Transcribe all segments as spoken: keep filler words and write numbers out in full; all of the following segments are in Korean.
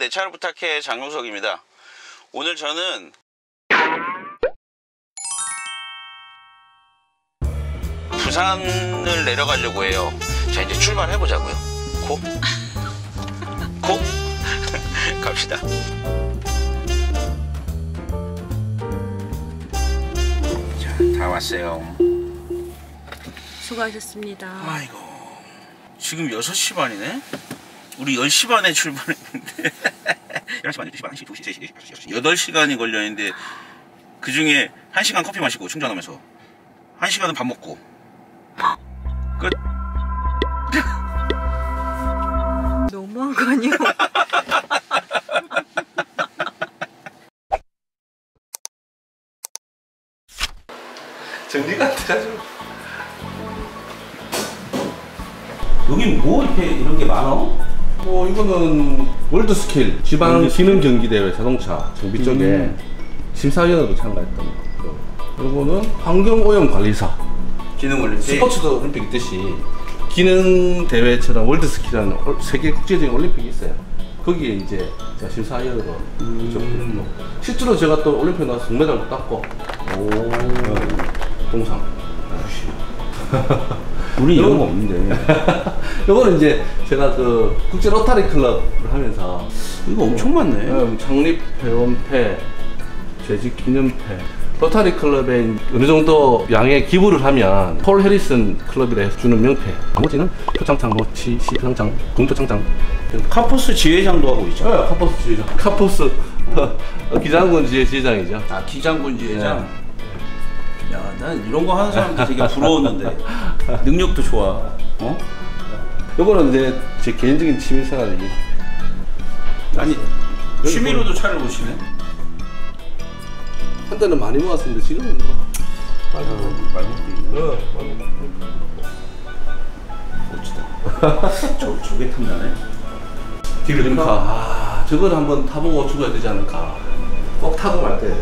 내 차를 부탁해 장용석입니다. 오늘 저는 부산을 내려가려고 해요. 자, 이제 출발해 보자고요. 고? 고? 갑시다. 자, 다 왔어요. 수고하셨습니다. 아이고, 지금 여섯 시 반이네? 우리 열 시 반에 출발했는데 열한 시 반, 열두 시 반, 한 시, 두 시, 세 시, 다섯 시, 여섯 시 여덟 시간이 걸려있는데 그 중에 한 시간 커피 마시고 충전하면서 한 시간은 밥 먹고 끝. 너무한 거 아니에요? 정리가 안 돼가지고. 여기 뭐 이렇게 이런 게 많아? 뭐 이거는 월드 스킬 지방 기능 경기 대회 자동차 정비 쪽에 음. 심사위원으로 참가했던 거. 이거는 환경 오염 관리사. 기능 올림픽. 스포츠도 올림픽 있듯이 기능 대회처럼 월드 스킬이라는 세계 국제적인 올림픽이 있어요. 거기에 이제 제가 심사위원으로 음. 실제로 제가 또 올림픽 나와서 금메달도 땄고. 오. 동상. 우리 이런 거 없는데. 요거는 이제 제가 그 국제 로타리 클럽을 하면서 이거 엄청 많네. 네, 창립 회원패, 재직 기념패. 로타리 클럽에 어느 정도 양의 기부를 하면 폴 해리슨 클럽이라 해서 주는 명패. 나머지는 표창장, 뭐 시, 시 표창장, 금표창장. 카포스 지회장도 하고 있죠. 네, 카포스 지회장. 카포스 기장군 지회 지회장이죠. 아, 기장군 지회장. 네. 야, 난 이런 거 하는 사람들 되게 부러웠는데 능력도 좋아. 어? 요거는 이제 제 개인적인 취미생활이. 아니, 취미로도 차를 보시네? 한때는 많이 모았었는데 지금은 뭐 말먹기. 멋지다. 저, 저게 탐나네. 드림카. 아, 저걸 한번 타보고 죽어야 되지 않을까. 꼭 타고 말 때.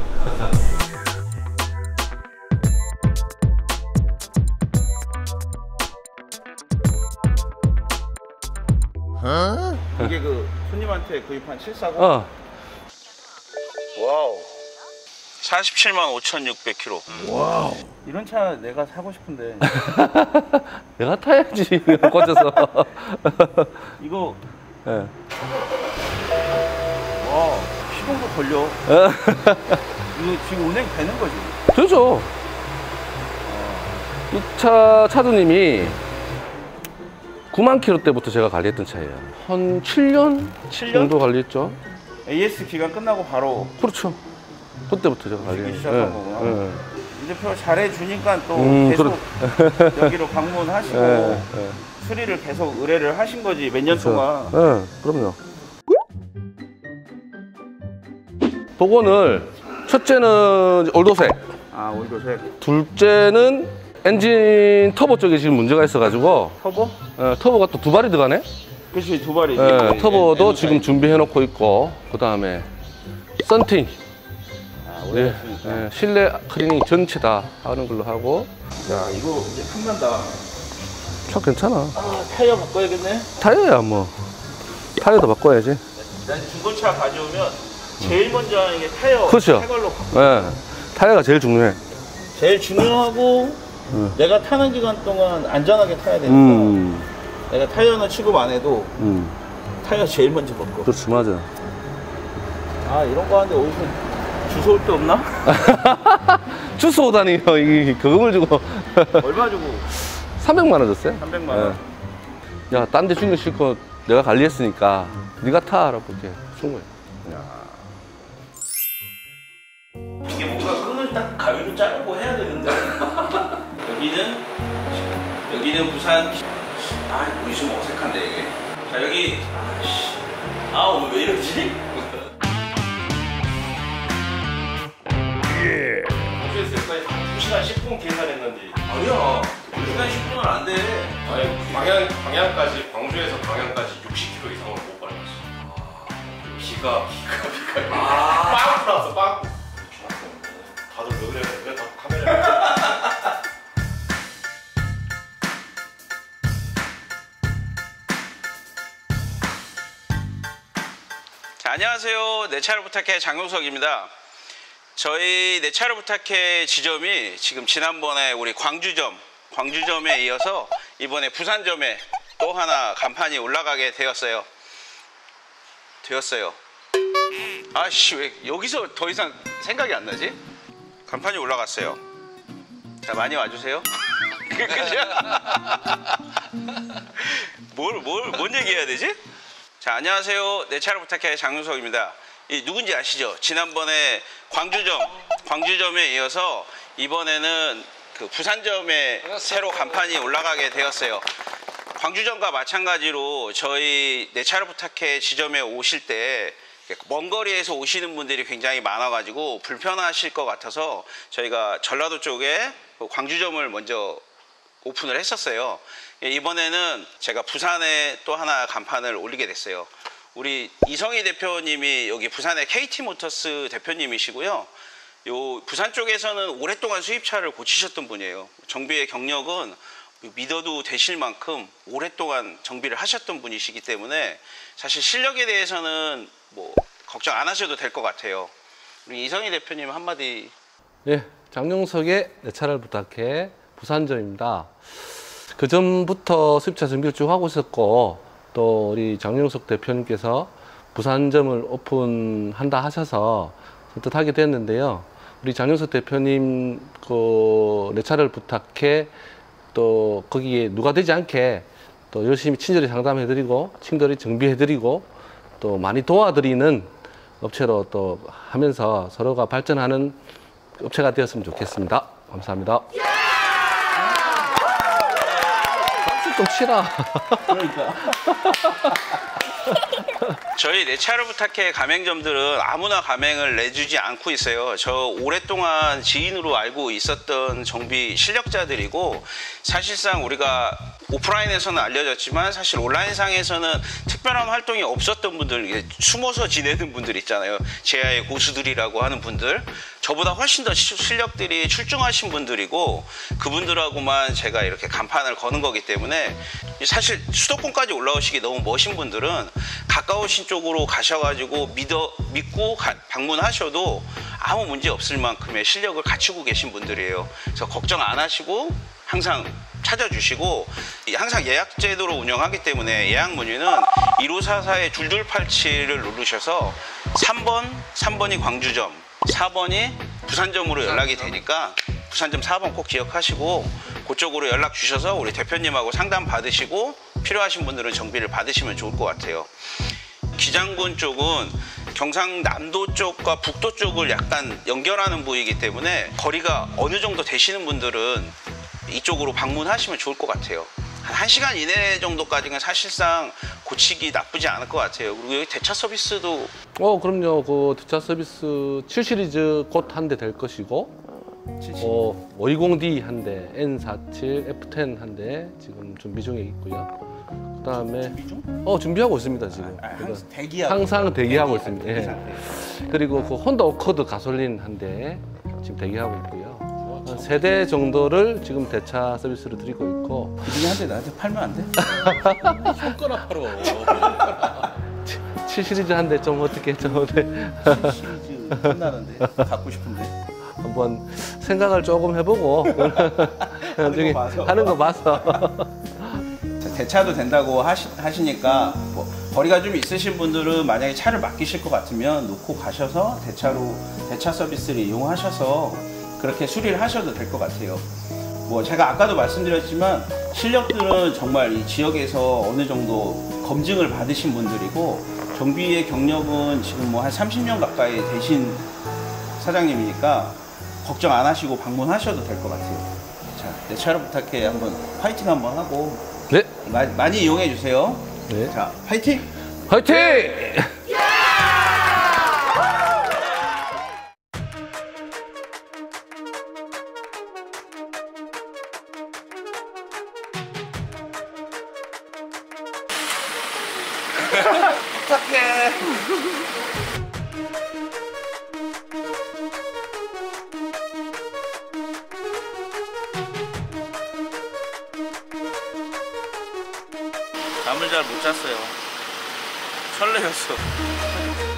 어? 이게 그 손님한테 구입한 칠사공? 어. 와우. 사십칠만 오천육백 킬로미터. 와우. 이런 차 내가 사고 싶은데. 내가 타야지. 꽂혀서. 이거. 네. 와, 시동도 걸려. 이거 지금 운행 되는 거지? 그렇죠. 이 차 차주님이 구만 킬로 때부터 제가 관리했던 차예요. 한 칠 년? 칠 년? 정도 관리했죠. 에이에스 기간 끝나고 바로. 그렇죠. 그때부터 제가 관리했어요. 시작한 네. 거구나. 네. 이 대표 잘해주니까 또 음, 계속 그래. 여기로 방문하시고 네, 네. 수리를 계속 의뢰를 하신 거지, 몇 년 동안. 네, 그럼요. 복원을 첫째는 올도색. 아, 올도색. 둘째는 엔진 터보 쪽에 지금 문제가 있어가지고. 터보? 네, 터보가 또 두 발이 들어가네. 그렇지, 두 발이지. 네, 터보도 엔, 지금 준비해 놓고 있고, 그 다음에 썬팅. 아, 오래 네, 네, 실내 클리닝 전체 다 하는 걸로 하고. 야, 이거 이제 탐난다. 차 괜찮아. 아, 타이어 바꿔야겠네. 타이어야 뭐. 타이어도 바꿔야지. 난 중고차 가져오면 제일 먼저 하는 게 타이어. 그렇죠. 새 걸로 바꿔. 네, 타이어가 제일 중요해. 제일 중요하고 음. 내가 타는 기간 동안 안전하게 타야 되니까 음. 내가 타이어는 취급 안 해도 음. 타이어 제일 먼저 바꿔. 그렇지, 맞아. 아, 이런 거 하는데 어디서 주소 올 데 없나? 주소 오다니요. 이 그금을 주고. 얼마 주고? 삼백만 원 줬어요. 삼백만 원. 네. 야, 딴 데 주는 거 싫고 내가 관리했으니까 네가 타라고 이렇게 준 거예요. 이게 뭔가 끈을 딱 가위로 자르고 해야 되는데. 여기는 여기는 부산. 아, 우리 좀 어색한데 이게. 자, 여기. 아씨. 아, 오늘 왜 이러지? 예. 광주에서 여기까지 두 시간 십 분 계산했는지. 아니야. 두 시간 십 분은 안 돼. 아니, 방향, 방향까지, 광주에서 방향까지 육십 킬로미터 이상을 못 밟았어. 아, 비가, 비가, 비가. 아, 빵 나왔어, 빵. 다들 왜 그래? 왜 다 카메라. 안녕하세요. 내 차를 부탁해 장용석입니다. 저희 내 차를 부탁해 지점이 지금 지난번에 우리 광주점, 광주점에 이어서 이번에 부산점에 또 하나 간판이 올라가게 되었어요. 되었어요. 아씨, 왜 여기서 더 이상 생각이 안 나지? 간판이 올라갔어요. 자, 많이 와주세요. 그죠? 뭘, 뭘, 뭔 얘기해야 되지? 자, 안녕하세요. 내 차를 부탁해 장윤석입니다. 이 누군지 아시죠? 지난번에 광주점, 광주점에 이어서 이번에는 그 부산점에 새로 간판이 올라가게 되었어요. 광주점과 마찬가지로 저희 내 차를 부탁해 지점에 오실 때 먼 거리에서 오시는 분들이 굉장히 많아가지고 불편하실 것 같아서 저희가 전라도 쪽에 광주점을 먼저 오픈을 했었어요. 이번에는 제가 부산에 또 하나 간판을 올리게 됐어요. 우리 이성희 대표님이 여기 부산의 케이티모터스 대표님이시고요. 요 부산 쪽에서는 오랫동안 수입차를 고치셨던 분이에요. 정비의 경력은 믿어도 되실 만큼 오랫동안 정비를 하셨던 분이시기 때문에 사실 실력에 대해서는 뭐 걱정 안 하셔도 될 것 같아요. 우리 이성희 대표님 한마디. 예, 장용석의 내 차를 부탁해 부산점입니다. 그 전부터 수입차 정비를 쭉 하고 있었고, 또 우리 장용석 대표님께서 부산점을 오픈한다 하셔서 선뜻하게 됐는데요. 우리 장용석 대표님 그 내 차를 부탁해 또 거기에 누가 되지 않게 또 열심히 친절히 상담해드리고 친절히 정비해드리고 또 많이 도와드리는 업체로 또 하면서 서로가 발전하는 업체가 되었으면 좋겠습니다. 감사합니다. 박수 좀 치라. 그러니까. 저희 내 차를 부탁해 가맹점들은 아무나 가맹을 내주지 않고 있어요. 저 오랫동안 지인으로 알고 있었던 정비 실력자들이고, 사실상 우리가 오프라인에서는 알려졌지만 사실 온라인상에서는 특별한 활동이 없었던 분들, 숨어서 지내는 분들 있잖아요. 제야의 고수들이라고 하는 분들, 저보다 훨씬 더 실력들이 출중하신 분들이고, 그분들하고만 제가 이렇게 간판을 거는 거기 때문에 사실 수도권까지 올라오시기 너무 멋진 분들은 가까우신 쪽으로 가셔가지고 믿어, 믿고 가, 방문하셔도 아무 문제 없을 만큼의 실력을 갖추고 계신 분들이에요. 그래서 걱정 안 하시고 항상 찾아주시고, 항상 예약 제도로 운영하기 때문에 예약 문의는 일오사사의 둘둘팔칠을 누르셔서 삼 번, 삼 번이 광주점, 사 번이 부산점으로 연락이 되니까 부산점 사 번 꼭 기억하시고 그쪽으로 연락 주셔서 우리 대표님하고 상담 받으시고 필요하신 분들은 정비를 받으시면 좋을 것 같아요. 기장군 쪽은 경상남도 쪽과 북도 쪽을 약간 연결하는 부위이기 때문에 거리가 어느 정도 되시는 분들은 이쪽으로 방문하시면 좋을 것 같아요. 한 1시간 이내 정도까지는 사실상 고치기 나쁘지 않을 것 같아요. 그리고 여기 대차 서비스도. 어, 그럼요. 그 대차 서비스 칠 시리즈 곧 한 대 될 것이고, 어, 오이공 디 한 대, 엔 사십칠, 에프 텐 한 대 지금 준비 중에 있고요. 그 다음에 준비 중? 어, 준비하고 있습니다 지금. 아, 항상 대기하고 항상 대기하고 대기, 있습니다. 대기 예. 상태. 그리고 그 혼다 오커드 가솔린 한 대 지금 대기하고 있고요. 세 대 정도를 지금 대차 서비스로 드리고 있고. 그 중에 한 대 나한테 팔면 안 돼? 손가락 팔어. 칠 시리즈 한 대 좀 어떻게 좀 칠 시리즈 끝나는데 갖고 싶은데. 한번 생각을 조금 해보고 나중에 하는 거 봐서. 대차도 된다고 하시, 하시니까 뭐 거리가 좀 있으신 분들은 만약에 차를 맡기실 것 같으면 놓고 가셔서 대차로 대차 서비스를 이용하셔서 그렇게 수리를 하셔도 될 것 같아요. 뭐 제가 아까도 말씀드렸지만 실력들은 정말 이 지역에서 어느 정도 검증을 받으신 분들이고, 정비의 경력은 지금 뭐 한 삼십 년 가까이 되신 사장님이니까 걱정 안 하시고 방문하셔도 될 것 같아요. 자, 내 차를 부탁해 한번 파이팅 한번 하고. 네. 마, 많이 이용해 주세요. 네. 자, 파이팅! 화이팅! 부탁해. 잠을 잘 못 잤어요. 설레였어.